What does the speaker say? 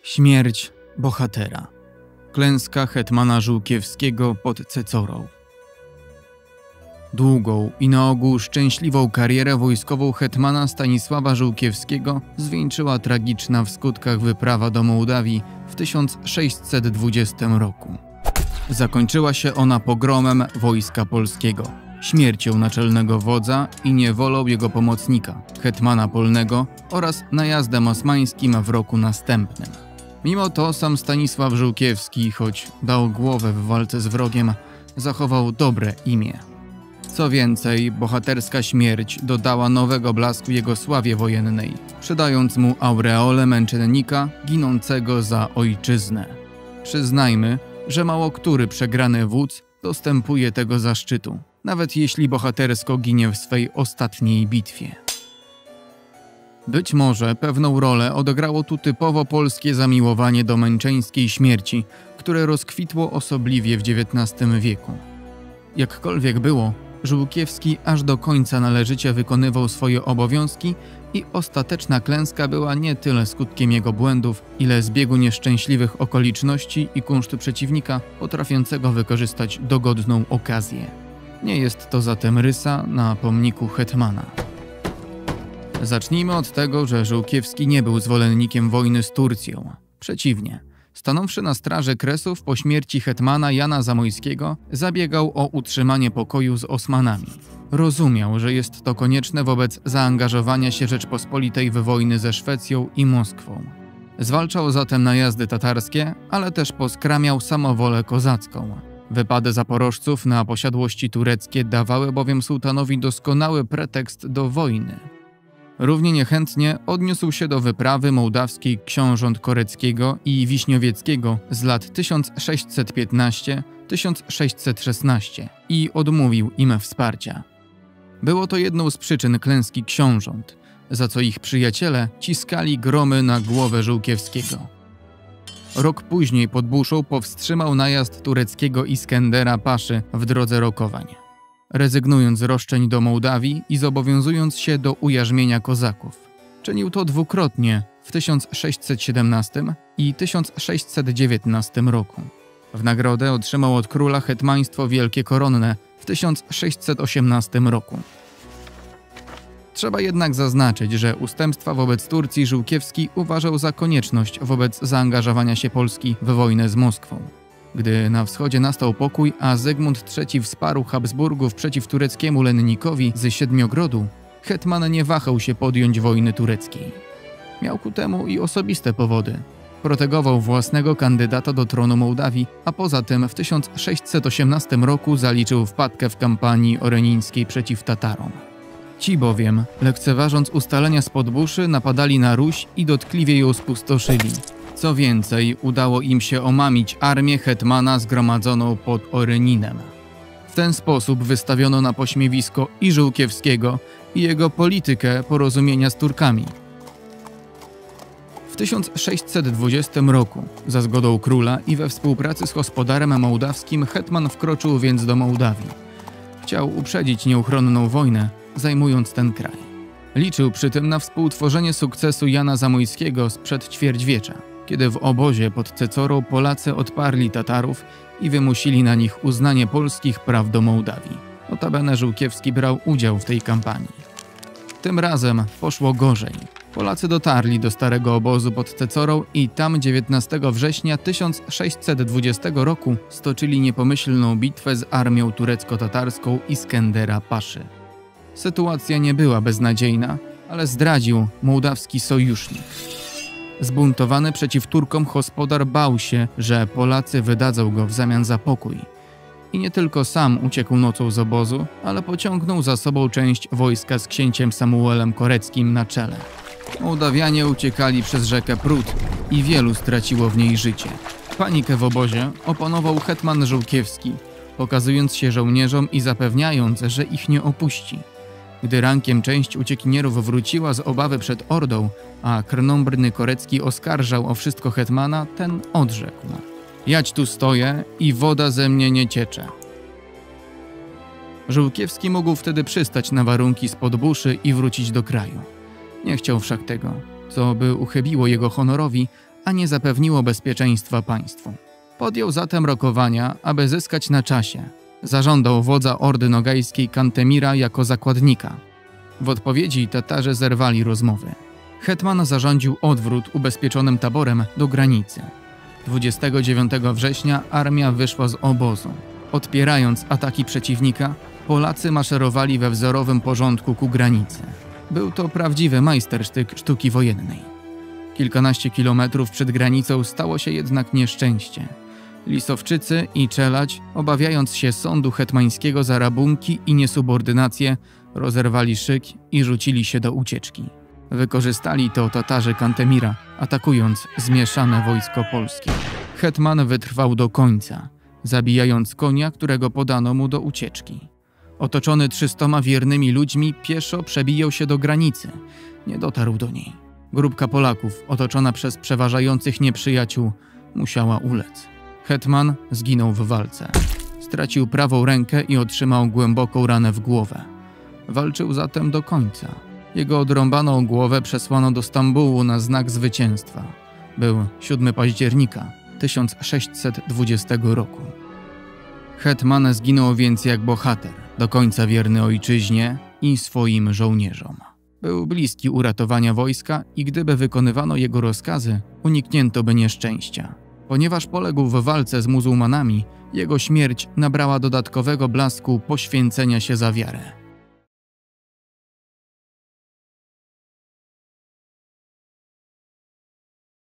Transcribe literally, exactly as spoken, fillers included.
Śmierć bohatera. Klęska hetmana Żółkiewskiego pod Cecorą. Długą i na ogół szczęśliwą karierę wojskową hetmana Stanisława Żółkiewskiego zwieńczyła tragiczna w skutkach wyprawa do Mołdawii w tysiąc sześćset dwudziestym roku. Zakończyła się ona pogromem wojska polskiego, śmiercią naczelnego wodza i niewolą jego pomocnika, hetmana polnego, oraz najazdem osmańskim w roku następnym. Mimo to sam Stanisław Żółkiewski, choć dał głowę w walce z wrogiem, zachował dobre imię. Co więcej, bohaterska śmierć dodała nowego blasku jego sławie wojennej, przydając mu aureolę męczennika ginącego za ojczyznę. Przyznajmy, że mało który przegrany wódz dostępuje tego zaszczytu, nawet jeśli bohatersko ginie w swej ostatniej bitwie. Być może pewną rolę odegrało tu typowo polskie zamiłowanie do męczeńskiej śmierci, które rozkwitło osobliwie w dziewiętnastym wieku. Jakkolwiek było, Żółkiewski aż do końca należycie wykonywał swoje obowiązki i ostateczna klęska była nie tyle skutkiem jego błędów, ile zbiegu nieszczęśliwych okoliczności i kunsztu przeciwnika potrafiącego wykorzystać dogodną okazję. Nie jest to zatem rysa na pomniku hetmana. Zacznijmy od tego, że Żółkiewski nie był zwolennikiem wojny z Turcją. Przeciwnie, stanąwszy na straży Kresów po śmierci hetmana Jana Zamoyskiego, zabiegał o utrzymanie pokoju z Osmanami. Rozumiał, że jest to konieczne wobec zaangażowania się Rzeczpospolitej w wojny ze Szwecją i Moskwą. Zwalczał zatem najazdy tatarskie, ale też poskramiał samowolę kozacką. Wypady zaporożców na posiadłości tureckie dawały bowiem sułtanowi doskonały pretekst do wojny. Równie niechętnie odniósł się do wyprawy mołdawskiej książąt Koreckiego i Wiśniowieckiego z lat tysiąc sześćset piętnastego do tysiąc sześćset szesnastego i odmówił im wsparcia. Było to jedną z przyczyn klęski książąt, za co ich przyjaciele ciskali gromy na głowę Żółkiewskiego. Rok później pod Buszą powstrzymał najazd tureckiego Iskendera Paszy w drodze rokowań, rezygnując z roszczeń do Mołdawii i zobowiązując się do ujarzmienia kozaków. Czynił to dwukrotnie w tysiąc sześćset siedemnastym i tysiąc sześćset dziewiętnastym roku. W nagrodę otrzymał od króla hetmaństwo wielkie koronne w tysiąc sześćset osiemnastym roku. Trzeba jednak zaznaczyć, że ustępstwa wobec Turcji Żółkiewski uważał za konieczność wobec zaangażowania się Polski w wojnę z Moskwą. Gdy na wschodzie nastał pokój, a Zygmunt trzeci wsparł Habsburgów przeciw tureckiemu lennikowi z Siedmiogrodu, hetman nie wahał się podjąć wojny tureckiej. Miał ku temu i osobiste powody. Protegował własnego kandydata do tronu Mołdawii, a poza tym w tysiąc sześćset osiemnastym roku zaliczył wpadkę w kampanii orenińskiej przeciw Tatarom. Ci bowiem, lekceważąc ustalenia spod Buszy, napadali na Ruś i dotkliwie ją spustoszyli. Co więcej, udało im się omamić armię hetmana zgromadzoną pod Oreninem. W ten sposób wystawiono na pośmiewisko i Żółkiewskiego, i jego politykę porozumienia z Turkami. W tysiąc sześćset dwudziestym roku, za zgodą króla i we współpracy z gospodarem mołdawskim, hetman wkroczył więc do Mołdawii. Chciał uprzedzić nieuchronną wojnę, zajmując ten kraj. Liczył przy tym na współtworzenie sukcesu Jana Zamoyskiego sprzed ćwierćwiecza, kiedy w obozie pod Cecorą Polacy odparli Tatarów i wymusili na nich uznanie polskich praw do Mołdawii. Notabene Żółkiewski brał udział w tej kampanii. Tym razem poszło gorzej. Polacy dotarli do starego obozu pod Cecorą i tam dziewiętnastego września tysiąc sześćset dwudziestego roku stoczyli niepomyślną bitwę z armią turecko-tatarską Iskendera Paszy. Sytuacja nie była beznadziejna, ale zdradził mołdawski sojusznik. Zbuntowany przeciw Turkom gospodar bał się, że Polacy wydadzą go w zamian za pokój. I nie tylko sam uciekł nocą z obozu, ale pociągnął za sobą część wojska z księciem Samuelem Koreckim na czele. Mołdawianie uciekali przez rzekę Prut i wielu straciło w niej życie. Panikę w obozie opanował hetman Żółkiewski, pokazując się żołnierzom i zapewniając, że ich nie opuści. Gdy rankiem część uciekinierów wróciła z obawy przed Ordą, a krnąbrny Korecki oskarżał o wszystko hetmana, ten odrzekł: „Jać tu stoję i woda ze mnie nie ciecze”. Żółkiewski mógł wtedy przystać na warunki spod Buszy i wrócić do kraju. Nie chciał wszak tego, co by uchybiło jego honorowi, a nie zapewniło bezpieczeństwa państwu. Podjął zatem rokowania, aby zyskać na czasie. Zażądał wodza Ordy Nogajskiej Kantemira jako zakładnika. W odpowiedzi Tatarzy zerwali rozmowy. Hetman zarządził odwrót ubezpieczonym taborem do granicy. dwudziestego dziewiątego września armia wyszła z obozu. Odpierając ataki przeciwnika, Polacy maszerowali we wzorowym porządku ku granicy. Był to prawdziwy majstersztyk sztuki wojennej. Kilkanaście kilometrów przed granicą stało się jednak nieszczęście. Lisowczycy i Czelać, obawiając się sądu hetmańskiego za rabunki i niesubordynację, rozerwali szyk i rzucili się do ucieczki. Wykorzystali to Tatarzy Kantemira, atakując zmieszane wojsko polskie. Hetman wytrwał do końca, zabijając konia, którego podano mu do ucieczki. Otoczony trzystoma wiernymi ludźmi, pieszo przebijał się do granicy. Nie dotarł do niej. Grupka Polaków, otoczona przez przeważających nieprzyjaciół, musiała ulec. Hetman zginął w walce. Stracił prawą rękę i otrzymał głęboką ranę w głowę. Walczył zatem do końca. Jego odrąbaną głowę przesłano do Stambułu na znak zwycięstwa. Był siódmego października tysiąc sześćset dwudziestego roku. Hetman zginął więc jak bohater, do końca wierny ojczyźnie i swoim żołnierzom. Był bliski uratowania wojska i gdyby wykonywano jego rozkazy, uniknięto by nieszczęścia. Ponieważ poległ w walce z muzułmanami, jego śmierć nabrała dodatkowego blasku poświęcenia się za wiarę.